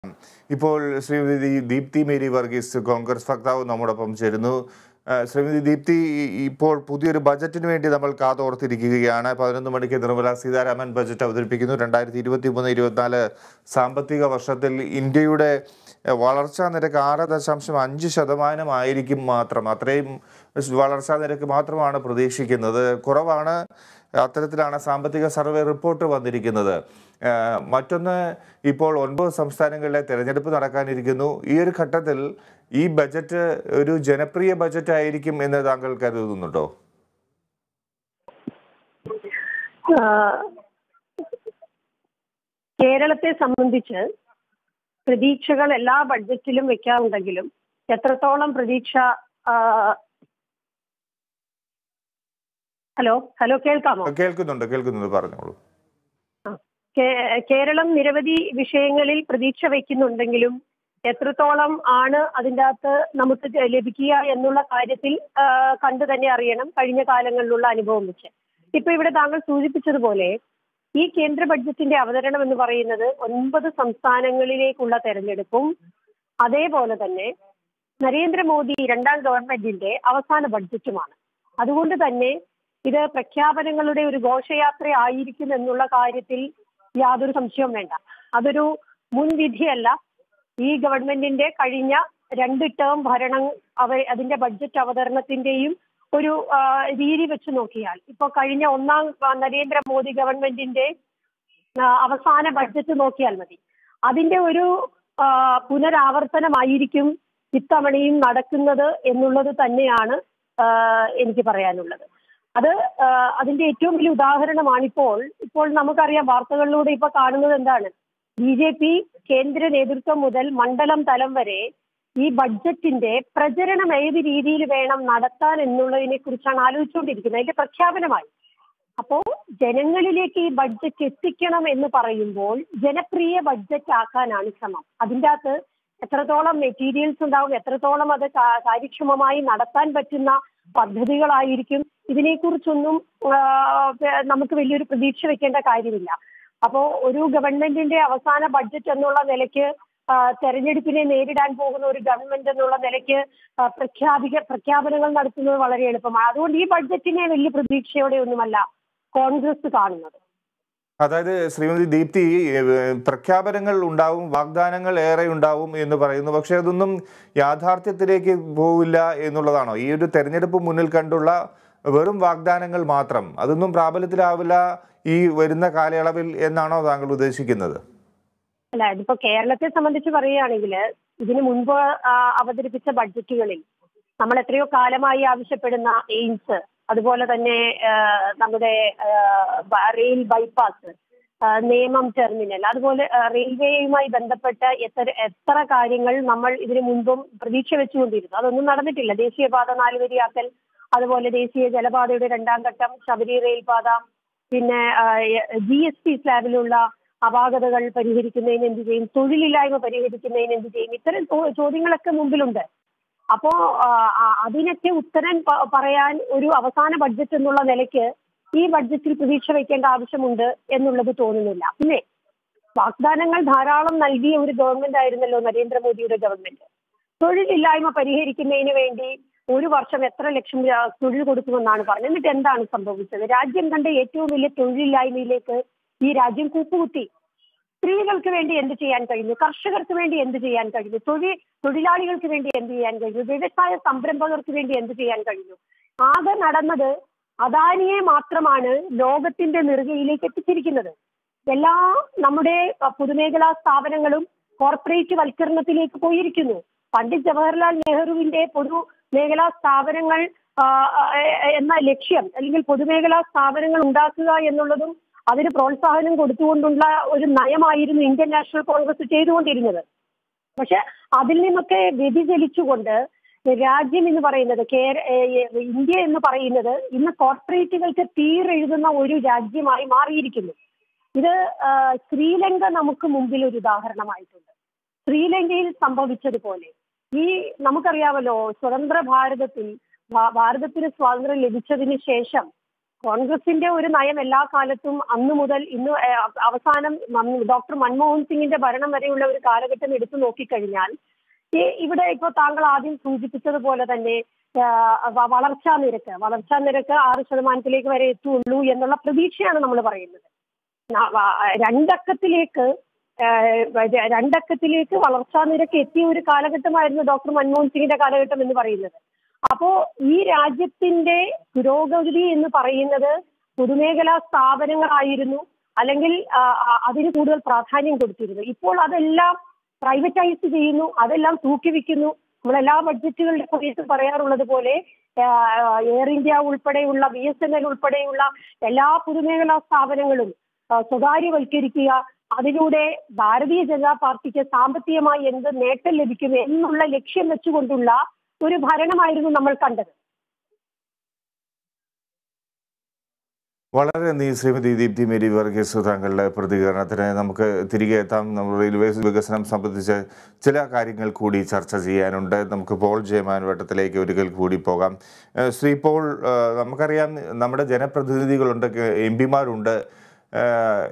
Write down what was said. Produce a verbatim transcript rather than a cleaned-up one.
ഇപ്പോൾ ശ്രീമതി ദീപ്തി മേരി വർഗീസ് കോൺഗ്രസ് വക്താവ് നമ്മോടൊപ്പം ചേരുന്നു. ശ്രീമതി ദീപ്തി, ഇപ്പോൾ പുതിയൊരു ബജറ്റിന് വേണ്ടി നമ്മൾ കാതോർത്തിരിക്കുകയാണ്. പതിനൊന്ന് മണിക്ക് നിർമ്മല സീതാരാമൻ ബജറ്റ് അവതരിപ്പിക്കുന്നു. രണ്ടായിരത്തി ഇരുപത്തി മൂന്ന് ഇരുപത്തിനാല് സാമ്പത്തിക വർഷത്തിൽ ഇന്ത്യയുടെ വളർച്ചാ നിരക്ക് ആറ് ദശാംശം അഞ്ച് ശതമാനമായിരിക്കും മാത്രം. അത്രയും വളർച്ചാ നിരക്ക് മാത്രമാണ് പ്രതീക്ഷിക്കുന്നത്. കുറവാണ്. അത്തരത്തിലാണ് സാമ്പത്തിക സർവേ റിപ്പോർട്ട് വന്നിരിക്കുന്നത്. മറ്റൊന്ന്, ഇപ്പോൾ ഒൻപത് സംസ്ഥാനങ്ങളിലെ തെരഞ്ഞെടുപ്പ് നടക്കാനിരിക്കുന്നു. ഈ ഒരു ഘട്ടത്തിൽ ഈ ബജറ്റ് ഒരു ജനപ്രിയ ബജറ്റ് ആയിരിക്കും എന്ന് താങ്കൾ കരുതുന്നുണ്ടോ? കേരളത്തെ സംബന്ധിച്ച് പ്രതീക്ഷകൾ എല്ലാ ബഡ്ജറ്റിലും വെക്കാറുണ്ടെങ്കിലും എത്രത്തോളം പ്രതീക്ഷ ഹലോ ഹലോ കേൾക്കാമോ? കേൾക്കുന്നുണ്ട് കേൾക്കുന്നുണ്ട് പറഞ്ഞോളൂ. കേരളം നിരവധി വിഷയങ്ങളിൽ പ്രതീക്ഷ വയ്ക്കുന്നുണ്ടെങ്കിലും എത്രത്തോളം ആണ് അതിൻ്റെ അകത്ത് നമുക്ക് ലഭിക്കുക എന്നുള്ള കാര്യത്തിൽ കണ്ടു തന്നെ അറിയണം കഴിഞ്ഞ കാലങ്ങളിലുള്ള അനുഭവം വെച്ച്. ഇപ്പൊ ഇവിടെ താങ്കൾ സൂചിപ്പിച്ചതുപോലെ ഈ കേന്ദ്ര ബഡ്ജറ്റിന്റെ അവതരണം എന്ന് പറയുന്നത് ഒൻപത് സംസ്ഥാനങ്ങളിലേക്കുള്ള തെരഞ്ഞെടുപ്പും അതേപോലെ തന്നെ നരേന്ദ്രമോദി രണ്ടാം ഗവൺമെന്റിന്റെ അവസാന ബഡ്ജറ്റുമാണ്. അതുകൊണ്ട് തന്നെ ഇത് പ്രഖ്യാപനങ്ങളുടെ ഒരു ഘോഷയാത്ര ആയിരിക്കും എന്നുള്ള കാര്യത്തിൽ യാതൊരു സംശയവും വേണ്ട. അതൊരു മുൻവിധിയല്ല. ഈ ഗവൺമെന്റിന്റെ കഴിഞ്ഞ രണ്ട് ടേം ഭരണം അവ അതിന്റെ ബഡ്ജറ്റ് അവതരണത്തിന്റെയും ഒരു രീതി വെച്ച് നോക്കിയാൽ ഇപ്പൊ കഴിഞ്ഞ ഒന്നാം നരേന്ദ്രമോദി ഗവൺമെന്റിന്റെ അവസാന ബഡ്ജറ്റ് നോക്കിയാൽ മതി. അതിന്റെ ഒരു പുനരാവർത്തനമായിരിക്കും ഇത്തവണയും നടക്കുന്നത് എന്നുള്ളത് തന്നെയാണ് എനിക്ക് പറയാനുള്ളത്. അത് അതിന്റെ ഏറ്റവും വലിയ ഉദാഹരണമാണിപ്പോൾ ഇപ്പോൾ നമുക്കറിയാം, വാർത്തകളിലൂടെ ഇപ്പൊ കാണുന്നത് എന്താണ്, ബി ജെ പി കേന്ദ്ര നേതൃത്വം മുതൽ മണ്ഡലം തലം വരെ ഈ ബഡ്ജറ്റിന്റെ പ്രചരണം ഏത് രീതിയിൽ വേണം നടത്താൻ എന്നുള്ളതിനെ കുറിച്ചാണ് ആലോചിച്ചുകൊണ്ടിരിക്കുന്നത്. അതിന്റെ പ്രഖ്യാപനമായി. അപ്പോ ജനങ്ങളിലേക്ക് ഈ ബഡ്ജറ്റ് എത്തിക്കണം എന്ന് പറയുമ്പോൾ ജനപ്രിയ ബഡ്ജറ്റ് ആക്കാനാണ് ശ്രമം. അതിൻ്റെ അകത്ത് എത്രത്തോളം മെറ്റീരിയൽസ് ഉണ്ടാവും, എത്രത്തോളം അത് കാര്യക്ഷമമായി നടത്താൻ പറ്റുന്ന പദ്ധതികളായിരിക്കും, ഇതിനെക്കുറിച്ചൊന്നും നമുക്ക് വലിയൊരു പ്രതീക്ഷ വെക്കേണ്ട കാര്യമില്ല. അപ്പോ ഒരു ഗവൺമെന്റിന്റെ അവസാന ബഡ്ജറ്റ് എന്നുള്ള നിലയ്ക്ക്, തെരഞ്ഞെടുപ്പിനെ നേരിടാൻ പോകുന്ന ഒരു ഗവൺമെന്റ് എന്നുള്ള നിലയ്ക്ക് പ്രഖ്യാപിക പ്രഖ്യാപനങ്ങൾ നടത്തുന്നത് വളരെ എളുപ്പമാണ്. അതുകൊണ്ട് ഈ ബഡ്ജറ്റിനെ വലിയ പ്രതീക്ഷയോടെ ഒന്നുമല്ല കോൺഗ്രസ് കാണുന്നത്. അതായത് ശ്രീമതി ദീപ്തി, പ്രഖ്യാപനങ്ങൾ ഉണ്ടാവും, വാഗ്ദാനങ്ങൾ ഏറെ ഉണ്ടാവും എന്ന് പറയുന്നു. പക്ഷെ അതൊന്നും യാഥാർത്ഥ്യത്തിലേക്ക് പോവില്ല എന്നുള്ളതാണോ? ഈ ഒരു തെരഞ്ഞെടുപ്പ് മുന്നിൽ കണ്ടുള്ള വെറും വാഗ്ദാനങ്ങൾ മാത്രം, അതൊന്നും പ്രാബല്യത്തിലാവില്ല ഈ വരുന്ന കാലയളവിൽ എന്നാണോ താങ്കൾ ഉദ്ദേശിക്കുന്നത്? അല്ല, ഇതിപ്പോ കേരളത്തെ സംബന്ധിച്ച് പറയുകയാണെങ്കിൽ ഇതിനു മുൻപ് അവതരിപ്പിച്ച ബഡ്ജറ്റുകളിൽ നമ്മൾ എത്രയോ കാലമായി ആവശ്യപ്പെടുന്ന എയിംസ്, അതുപോലെ തന്നെ നമ്മുടെ റെയിൽ ബൈപ്പാസ്, നേമം ടെർമിനൽ, അതുപോലെ റെയിൽവേയുമായി ബന്ധപ്പെട്ട എത്ര എത്ര കാര്യങ്ങൾ നമ്മൾ ഇതിനു മുൻപും പ്രതീക്ഷ വെച്ചുകൊണ്ടിരുന്നു. അതൊന്നും നടന്നിട്ടില്ല. ദേശീയപാത നാലുവരിയാക്കൽ, അതുപോലെ ദേശീയ ജലപാതയുടെ രണ്ടാം ഘട്ടം, ശബരി റെയിൽപാത, പിന്നെ ജി എസ് ടി സ്ലാബിലുള്ള അപാകതകൾ പരിഹരിക്കുന്നതിന് എന്ത് ചെയ്യും, തൊഴിലില്ലായ്മ പരിഹരിക്കുന്നതിന് എന്ത് ചെയ്യും, ഇത്തരം ചോദ്യങ്ങളൊക്കെ മുമ്പിലുണ്ട്. അപ്പോ അതിനൊക്കെ ഉത്തരം പറയാൻ ഒരു അവസാന ബഡ്ജറ്റ് എന്നുള്ള നിലയ്ക്ക് ഈ ബഡ്ജറ്റിൽ പ്രതീക്ഷ വയ്ക്കേണ്ട ആവശ്യമുണ്ട് എന്നുള്ളത് തോന്നുന്നില്ല. പിന്നെ വാഗ്ദാനങ്ങൾ ധാരാളം നൽകിയ ഒരു ഗവൺമെന്റ് ആയിരുന്നല്ലോ നരേന്ദ്രമോദിയുടെ ഗവൺമെന്റ്. തൊഴിലില്ലായ്മ പരിഹരിക്കുന്നതിന് വേണ്ടി ഒരു വർഷം എത്ര ലക്ഷം തൊഴിൽ കൊടുക്കുമെന്നാണ് പറഞ്ഞത്. എന്നിട്ട് എന്താണ് സംഭവിച്ചത്? രാജ്യം കണ്ട ഏറ്റവും വലിയ തൊഴിലില്ലായ്മയിലേക്ക് ഈ രാജ്യം കൂപ്പുകുത്തി. സ്ത്രീകൾക്ക് വേണ്ടി എന്ത് ചെയ്യാൻ കഴിഞ്ഞു? കർഷകർക്ക് വേണ്ടി എന്ത് ചെയ്യാൻ കഴിഞ്ഞു? തൊഴിൽ തൊഴിലാളികൾക്ക് വേണ്ടി എന്ത് ചെയ്യാൻ കഴിഞ്ഞു? വ്യവസായ സംരംഭകർക്ക് വേണ്ടി എന്ത് ചെയ്യാൻ കഴിഞ്ഞു? ആകെ നടന്നത് അദാനിയെ മാത്രമാണ് ലോകത്തിന്റെ നെറുകയിലേക്ക് എത്തിച്ചിരിക്കുന്നത്. എല്ലാ നമ്മുടെ പൊതുമേഖലാ സ്ഥാപനങ്ങളും കോർപ്പറേറ്റ് വൽക്കരണത്തിലേക്ക് പോയിരിക്കുന്നു. പണ്ഡിറ്റ് ജവഹർലാൽ നെഹ്റുവിന്റെ പൊതുമേഖലാ സ്ഥാപനങ്ങൾ എന്ന ലക്ഷ്യം, അല്ലെങ്കിൽ പൊതുമേഖലാ സ്ഥാപനങ്ങൾ ഉണ്ടാക്കുക എന്നുള്ളതും അതിന് പ്രോത്സാഹനം കൊടുത്തുകൊണ്ടുള്ള ഒരു നയമായിരുന്നു ഇന്ത്യൻ നാഷണൽ കോൺഗ്രസ് ചെയ്തുകൊണ്ടിരുന്നത്. പക്ഷെ അതിൽ നിന്നൊക്കെ വ്യതിചലിച്ചുകൊണ്ട് രാജ്യം എന്ന് പറയുന്നത്, ഇന്ത്യ എന്ന് പറയുന്നത് ഇന്ന് കോർപ്പറേറ്റുകൾക്ക് തീരെഴുതുന്ന ഒരു രാജ്യമായി മാറിയിരിക്കുന്നു. ഇത് ശ്രീലങ്ക നമുക്ക് മുമ്പിൽ ഒരു ഉദാഹരണമായിട്ടുണ്ട്. ശ്രീലങ്കയിൽ സംഭവിച്ചതുപോലെ ഈ നമുക്കറിയാമല്ലോ, സ്വതന്ത്ര ഭാരതത്തിൽ ഭാരതത്തിന് സ്വാതന്ത്ര്യം ലഭിച്ചതിന് ശേഷം കോൺഗ്രസിന്റെ ഒരു നയം എല്ലാ കാലത്തും അന്നു മുതൽ ഇന്ന് അവസാനം ഡോക്ടർ മൻമോഹൻ സിംഗിന്റെ ഭരണം വരെയുള്ള ഒരു കാലഘട്ടം എടുത്തു നോക്കിക്കഴിഞ്ഞാൽ ഇവിടെ ഇപ്പൊ താങ്കൾ ആദ്യം സൂചിപ്പിച്ചതുപോലെ തന്നെ വളർച്ചാ നിരക്ക് വളർച്ചാ നിരക്ക് ആറ് ശതമാനത്തിലേക്ക് വരെ എത്തുള്ളൂ എന്നുള്ള പ്രതീക്ഷയാണ് നമ്മൾ പറയുന്നത്. രണ്ടക്കത്തിലേക്ക് രണ്ടക്കത്തിലേക്ക് വളർച്ചാ നിരക്ക് എത്തിയ ഒരു കാലഘട്ടമായിരുന്നു ഡോക്ടർ മൻമോഹൻ സിംഗിന്റെ കാലഘട്ടം എന്ന് പറയുന്നത്. അപ്പോ ഈ രാജ്യത്തിന്റെ പുരോഗതി എന്ന് പറയുന്നത് പൊതുമേഖലാ സ്ഥാപനങ്ങളായിരുന്നു, അല്ലെങ്കിൽ അതിന് കൂടുതൽ പ്രാധാന്യം കൊടുത്തിരുന്നു. ഇപ്പോൾ അതെല്ലാം പ്രൈവറ്റൈസ് ചെയ്യുന്നു, അതെല്ലാം തൂക്കിവെക്കുന്നു. നമ്മളെല്ലാ ബഡ്ജറ്റുകളുടെ സമയത്ത് പറയാറുള്ളത് പോലെ എയർ ഇന്ത്യ ഉൾപ്പെടെയുള്ള ബി എസ് എൻ എൽ ഉൾപ്പെടെയുള്ള എല്ലാ പൊതുമേഖലാ സ്ഥാപനങ്ങളും സ്വകാര്യവൽക്കരിക്കുക, അതിലൂടെ ഭാരതീയ ജനതാ പാർട്ടിക്ക് സാമ്പത്തികമായി എന്ത് നേട്ടം ലഭിക്കും എന്നുള്ള ലക്ഷ്യം വെച്ചുകൊണ്ടുള്ള ഒരു ഭരണമായിരുന്നു നമ്മൾ കണ്ടത്. വളരെ നന്ദി ശ്രീമതി ദീപ്തി മേരി വർഗീസ്, താങ്കളുടെ പ്രതികരണത്തിന്. നമുക്ക് തിരികെ എത്താം. നമ്മൾ റെയിൽവേ വികസനം സംബന്ധിച്ച് ചില കാര്യങ്ങൾ കൂടി ചർച്ച ചെയ്യാനുണ്ട്. നമുക്ക് പോൾ ജയമാൻ വട്ടത്തിലേക്ക് ഒരിക്കൽ കൂടി പോകാം. ശ്രീ പോൾ, നമുക്കറിയാം നമ്മുടെ ജനപ്രതിനിധികളുണ്ട്, എം പിമാരുണ്ട്.